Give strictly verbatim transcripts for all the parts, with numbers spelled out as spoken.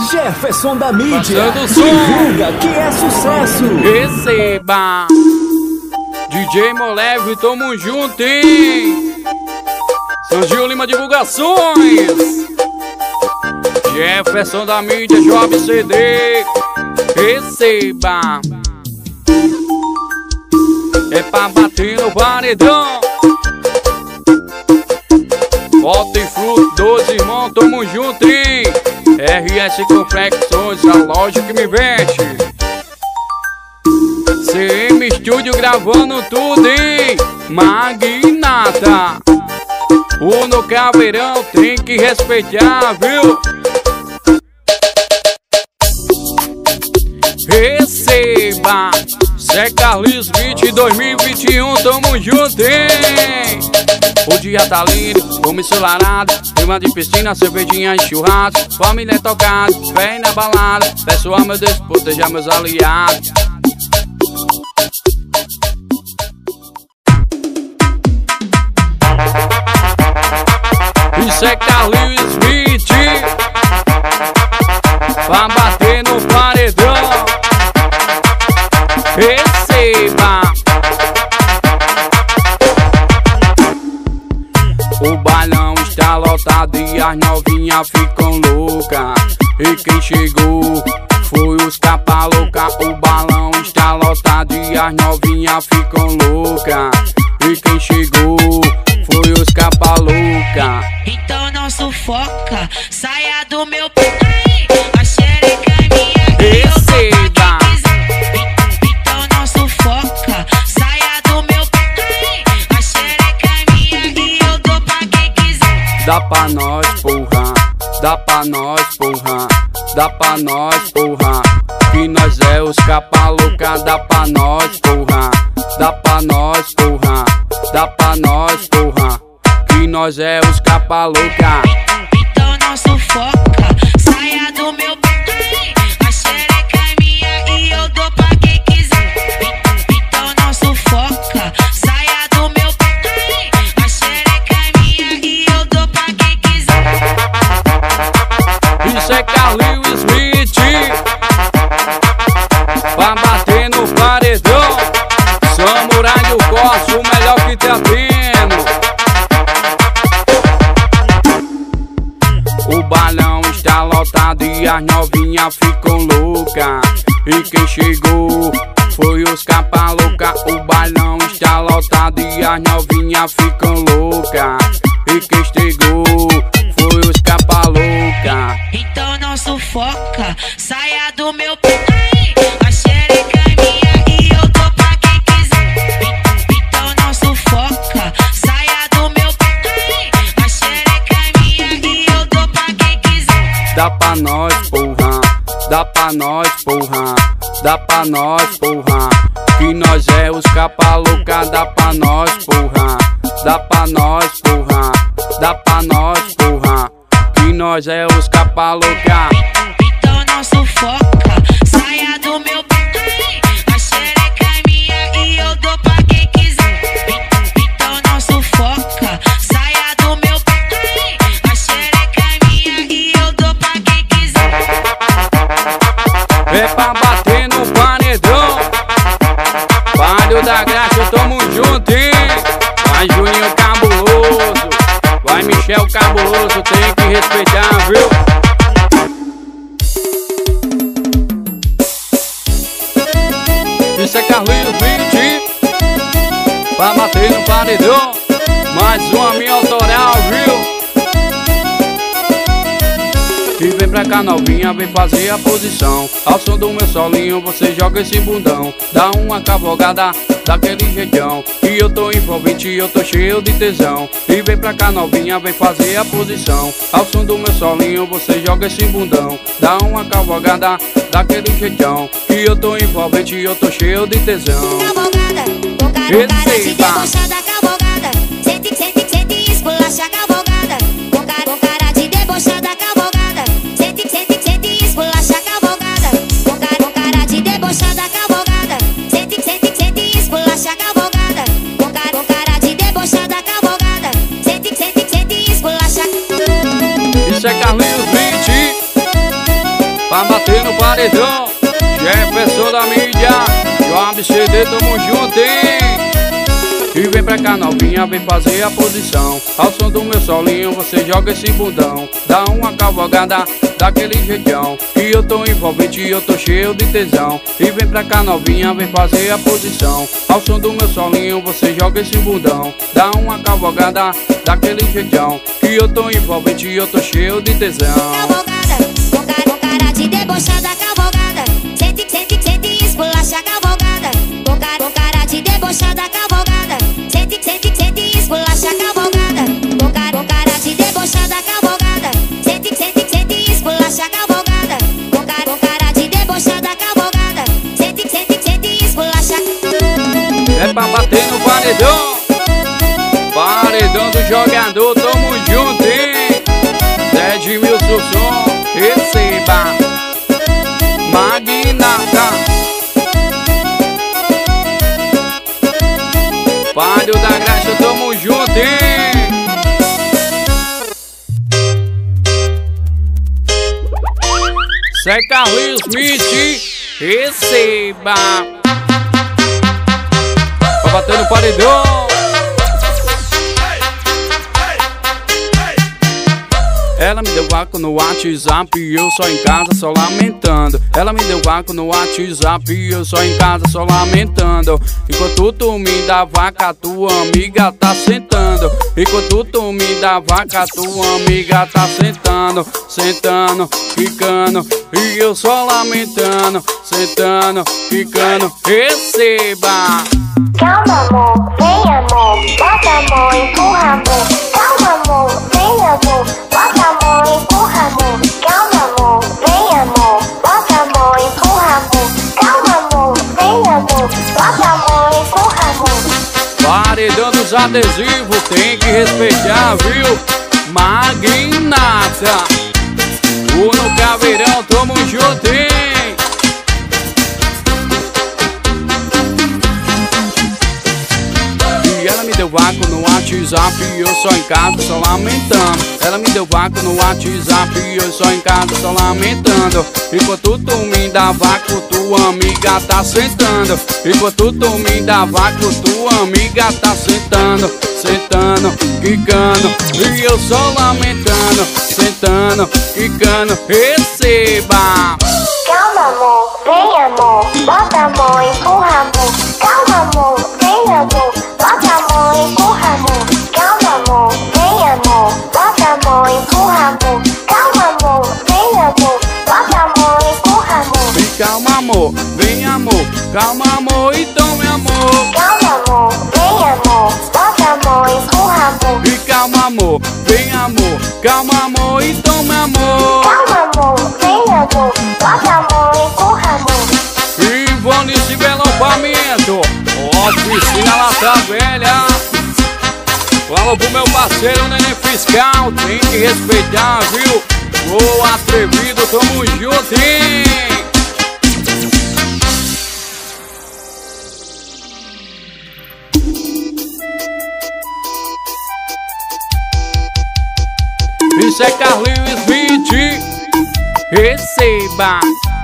Jefferson da mídia, Passando som. divulga que é sucesso. Receba D J Moleve, tamo junto, hein? São Gil Lima Divulgações, Jefferson da mídia, Job C D. Receba, é pra bater no paredão. Bota e fruto, doze irmãos, tamo junto, hein? R S Confecções, a loja que me veste. C M Studio gravando tudo, hein? Magnata. O no Caveirão tem que respeitar, viu? Receba Zé Carlos vinte dois mil e vinte e um, tamo junto, hein? O dia tá lindo, como ensolarado, clima de piscina, cervejinha e churrasco, família tocada, fé na balada, peço a meu Deus proteger meus aliados. Isso é Carlos vinte, pra bater no paredão. Receba, o bailão está lotado e as novinhas ficam loucas. E quem chegou foi os capa louca. O balão está lotado e as novinhas ficam loucas. E quem chegou foi os capa louca. Então não sufoca, saia do meu pé. A xereca é minha. Receba, então não sufoca, saia do meu pé. A xereca é minha e eu dou pra quem quiser. dá pra nós, porra, dá pra nós, porra, dá pra nós, porra, que nós é os capa louca. Dá pra nós, porra, dá pra nós, porra, dá pra nós, porra, que nós é os capa louca. Então não sufoca, saia do meu pé. A xereca é minha e eu dou pra quem quiser. Então não sufoca, saia do meu pé. A xereca é minha e eu dou pra quem quiser. Isso é Carlos Smith, pra bater no paredão. Samurai do Corte, o melhor que tá tendo. O balão está lotado e as novinhas ficam loucas. E quem chegou foi os capa louca. O balão está lotado e as novinhas ficam loucas. E quem chegou foi os capa louca. Então não sufoca, saia do meu pé. A xereca é minha e eu dou pra quem quiser. Então não sufoca, saia do meu pé. A xereca é minha e eu dou pra quem quiser. Dá pra nós, porra, dá pra nós, porra, dá pra nós, porra, que nós é os capa louca. Dá pra nós, porra, dá pra nós, porra, dá pra nós, porra, que nós é os capa louca. Então não sufoca, saia do meu pé. A xereca é minha e eu dou pra quem quiser. Então não sufoca, saia do meu pé. A xereca é minha e eu dou pra quem quiser. É pra bater no paredão. Palio da Graça, tamo junto, hein? Vai Juninho Cabuloso, vai Michel Cabuloso, tem que respeitar, viu? Isso é Carlinhos vinte, pra bater no paredão. Mais uma minha autoral, viu? E vem pra cá novinha, vem fazer a posição. Ao som do meu solinho você joga esse bundão. Dá uma cavalgada daquele jeitão. E eu tô envolvente, eu tô cheio de tesão. E vem pra cá novinha, vem fazer a posição. Ao som do meu solinho você joga esse bundão. Dá uma cavalgada daquele jeitão. E eu tô envolvente, eu tô cheio de tesão. Cavalgada, com cara, cara de debochada, cavalgada. Sente, sente, sente, esculacha, cavalgada. Com cara, com cara de debochada, cavalgada. Sente, sente, sente, esculacha, cavalgada. Com cara, com cara de debochada, cavalgada. Sente, sente, sente, esculacha, cavalgada. Com cara, com cara de debochada, cavalgada. Sente, sente, sente, esculacha. Isso é Carlinhos vinte, pra bater no paredão. Jefferson da mídia, Joab C D, tamo junto, hein? E vem pra cá novinha, vem fazer a posição. Ao som do meu solinho você joga esse bundão. Dá uma cavalgada daquele jeitão, que eu tô envolvente e eu tô cheio de tesão. E vem pra cá novinha, vem fazer a posição. Ao som do meu solinho você joga esse bundão. Dá uma cavalgada daquele jeitão, que eu tô envolvente e eu tô cheio de tesão. Cavalgada, com cara, com cara de debochada, cavalgada. Sente, sente, sente, esculacha, cavalgada. Com cara, com cara de debochada, cavalgada. Sente, sente, sente, esculacha, cavalgada. Com cara, com cara de debochada, cavalgada. Sente, sente, sente, esculacha, cavalgada. Com cara, com cara de debochada, cavalgada. Sente, sente, sente, esculacha. É pra bater no paredão. Paredão do jogador, tamo junto, hein? Zé de Mil Sussom, receba. Magnata, Palio da Graxa, tamo junto, hein? Zé Carlinhos Smith, receba. Tá batendo o paredão. Ela me deu vácuo no WhatsApp e eu só em casa só lamentando. Ela me deu vácuo no WhatsApp e eu só em casa só lamentando. Enquanto tu me dá vaca, tua amiga tá sentando. Enquanto tu me dá vaca, tua amiga tá sentando. Sentando, ficando, e eu só lamentando. Sentando, ficando, receba. Calma amor, vem amor, bota a mão, empurra amor. Calma amor, vem amor, bota a mão, empurra amor. Calma amor, vem amor, bota a mão, empurra amor. Calma amor, vem amor, bota a mão, empurra amor. Paredão dos adesivos, tem que respeitar, viu? Magnata, o no Caveirão, tamo junto, hein? E ela me deu vácuo no WhatsApp e eu só em casa só lamentando. Ela me deu vácuo no WhatsApp e eu só em casa só lamentando. Enquanto tu me dá vácuo, tua amiga tá sentando. Enquanto tu me dá vácuo, tua amiga tá sentando. Sentando, quicando, e eu só lamentando. Sentando, quicando, receba. Calma amor, vem amor, bota a mão, empurra amor. Calma amor, vem amor, bota a mão, empurra amor. Calma amor, vem amor, bota a mão, empurra amor. Calma amor, vem amor, bota a mão, empurra amor. Vem calma amor, vem amor, calma amor, então meu amor. Calma amor, vem amor, bota a mão, empurra amor. E calma amor, vem amor, calma amor, então meu amor. Calma amor, vem amor, bota a mão, empurra amor. Ivone de Belopamento, oficina Lata Velha. Fala pro meu parceiro Neném Fiscal, tem que respeitar, viu? O atrevido, tamo junto, hein? Isso é Carlinhos Smith, receba.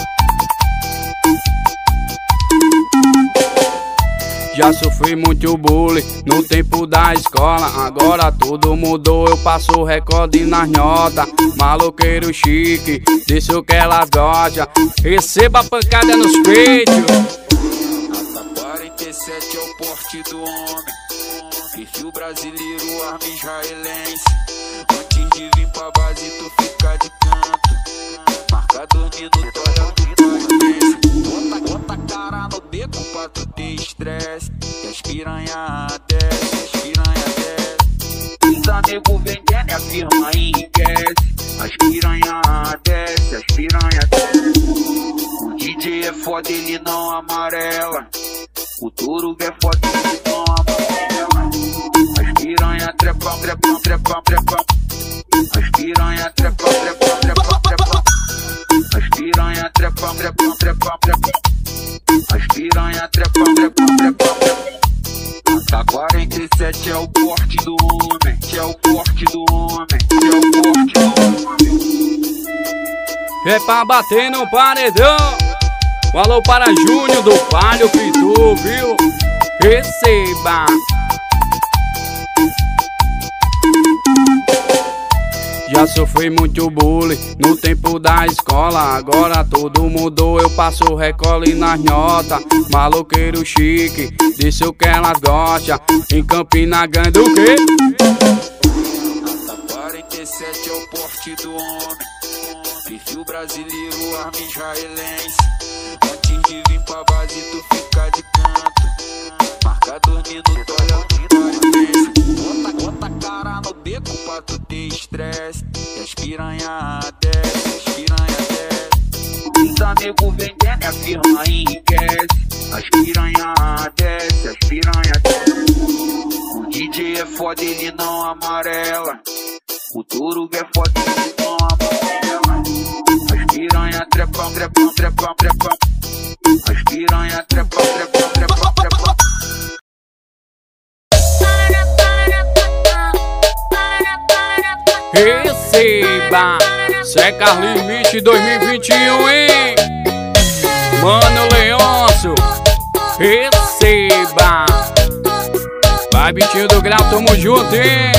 Já sofri muito bullying no tempo da escola. Agora tudo mudou, eu passo recorde nas notas. Maloqueiro chique, disse o que elas gostam. Receba pancada nos peitos. Nota quarenta e sete é o porte do homem. Perfil brasileiro, arma israelense. Antes de vir pra base tu fica de canto. Marca dois minutos, olha o que nós pensa. Bota, bota a cara no beco pra tu ter estresse. Que as piranha desce, as piranha desce. Os amigos vendendo e a firma enriquece. As piranha desce, as piranha desce. O D J é foda, ele não amarela. O touro é foda, ele não amarela. As piranha trepam, trepam, trepam, trepam. As piranha trepam, trepam, trepam, trepam. As piranha trepam, trepam, trepam, trepam. As piranha trepam, trepam, trepam, trepam. Tá quarenta e sete é o porte do homem. É o porte do homem. É o porte do homem. É pra bater no paredão. Um alô para Júnior do Palio Pitu, viu? Receba. Já sofri muito bullying no tempo da escola. Agora tudo mudou, eu passo recole nas notas. Maloqueiro chique, disse o que elas gostam. Em Campina Grande o quê? quarenta e sete é o porte do homem. Perfil brasileiro, arma israelense. Antes de vir pra base tu fica de canto. Marca dormindo, tu olha o vitório. Bota, bota a cara no beco pra tu ter estresse. E as piranha desce, as piranha desce. Os amigos vendendo, a firma enriquece. As piranha desce, as piranha desce. O D J é foda, ele não amarela. O Turug é foda, ele não amarela. As piranha trepam, trepam, trepam, trepam. As piranha trepam, trepam, trepam, trepam. Receba! Zé Carlinhos Mitch dois mil e vinte e um, hein? Mano Leôncio, receba! Vai, Bitinho do Grau, tamo junto, hein?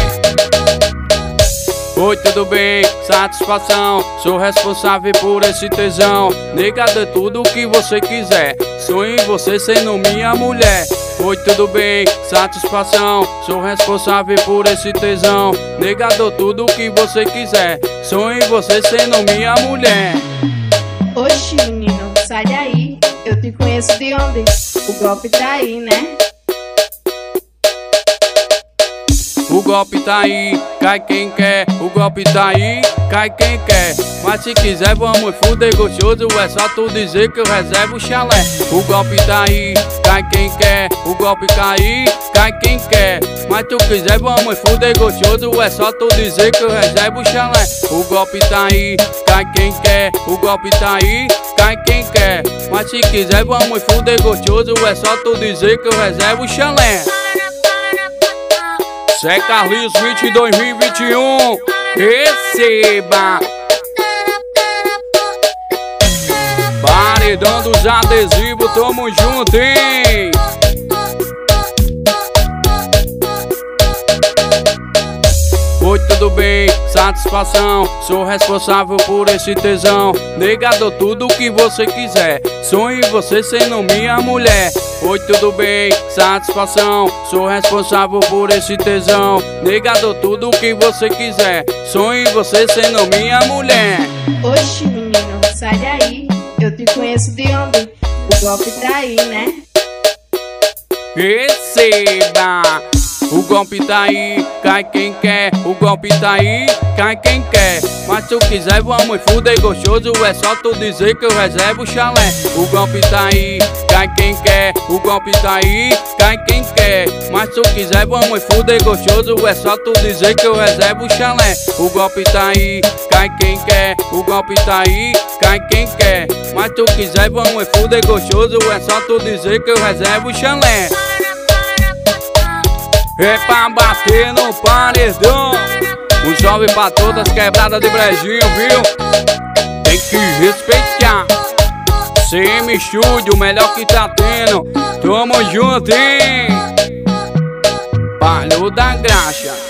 Oi, tudo bem? Satisfação, sou responsável por esse tesão. Nega, dê tudo o que você quiser. Sonho em você sendo minha mulher. Oi, tudo bem? Satisfação, sou responsável por esse tesão. Nega, dou tudo o que você quiser. Sonho em você sendo minha mulher. Oxi, menino, sai daí. Eu te conheço de onde? O golpe tá aí, né? O golpe tá aí, cai quem quer. O golpe tá aí, cai quem quer. Mas se quiser vamos fuder gostoso. É só tu dizer que eu reservo o chalé. O golpe tá aí, cai quem quer. O golpe cair, cai quem quer. Mas tu quiser vamos fuder gostoso. É só tu dizer que eu reservo o chalé. O golpe tá aí, cai quem quer. O golpe tá aí, cai quem quer. Mas se quiser vamos fuder gostoso. É só tu dizer que eu reservo o chalé. Zé Carlinhos Mitch dois mil e vinte e um, receba! Paredão dos adesivos, tamo junto, hein? Oi, tudo bem? Satisfação, sou responsável por esse tesão. Nega, dou tudo o que você quiser. Sonho em você sendo minha mulher. Oi, tudo bem? Satisfação, sou responsável por esse tesão. Nega, dou tudo o que você quiser. Sonho em você sendo minha mulher. Oxi, menino, sai daí. Eu te conheço de onde? O golpe tá aí, né? Receba! O golpe tá aí, cai quem quer. O golpe tá aí, cai quem quer. Mas se tu quiser vamos fuder gostoso. É só tu dizer que eu reservo o chalé. O golpe tá aí, cai quem quer. O golpe tá aí, cai quem quer. Mas se tu quiser vamos fuder gostoso. É só tu dizer que eu reservo o chalé. O golpe tá aí, cai quem quer. O golpe tá aí, cai quem quer. Mas se tu quiser vamos fuder gostoso. É só tu dizer que eu reservo o chalé. É pra bater no paredão. Um salve pra todas as quebradas de Brejinho, viu? Tem que respeitar. C M Studio, melhor que tá tendo. Tamo junto, hein? Palio da Graxa.